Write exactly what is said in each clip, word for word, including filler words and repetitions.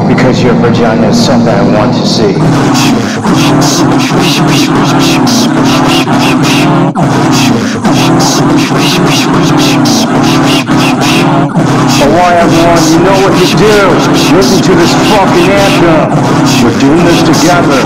because your vagina is something I want to see. Alright everyone, you know what to do. Listen to this fucking anthem. We're doing this together.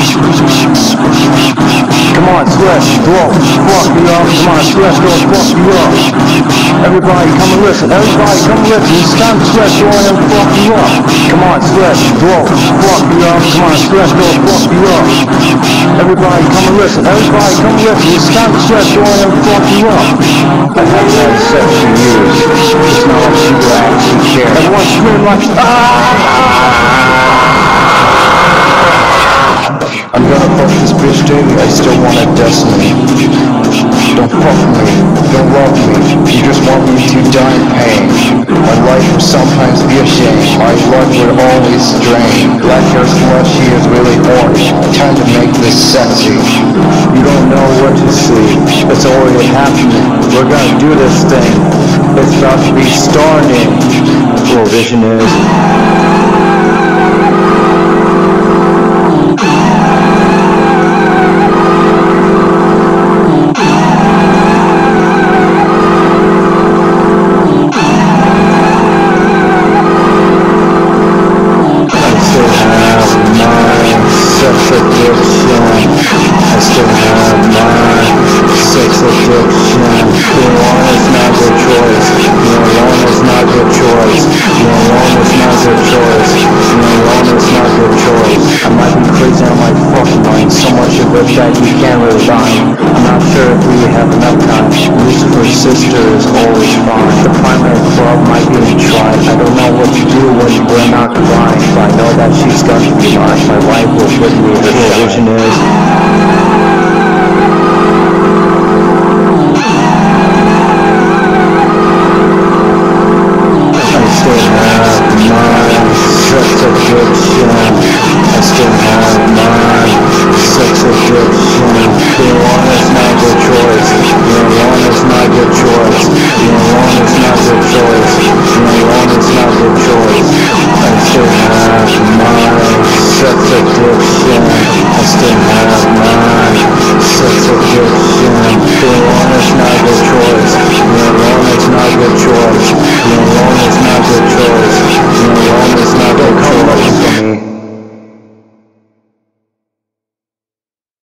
Come on, Slash, bro, fuck you up. Come on, Slash, bro, fuck you up. Everybody come and listen. Everybody come and listen. It's time to Slash, bro, and fuck you up. Come on, Slash, bro, fuck you up. Come on, Slash, bro, fuck you up. Everybody come and listen. Everybody come and listen. It's time to Slash, bro, and fuck you up. I've had that sex for years. It's not like people actually care. Everyone scream like, ah! I'm gonna fuck this bitch daily, I still want a destiny. Don't fuck me, don't love me, you just want me to die in pain. My life will sometimes be a shame, my luck would always strain. Black hair slushy is really orange, time to make this sexy. You don't know what to see, it's already happening. We're gonna do this thing, it's about to be starting. Well, vision is... I still have my sex addiction. Being alone is not your choice. Being alone is not your choice. Being alone is not your choice. Being alone is not your choice. I might be crazy on my fucking mind. So much of it that you can't really find. I'm not sure if we have enough time. Lucifer's sister is always fine. The primary club might be in tried. I don't know what to do when we're not combined. But I know that she's got to be mine. My wife will give me her vision is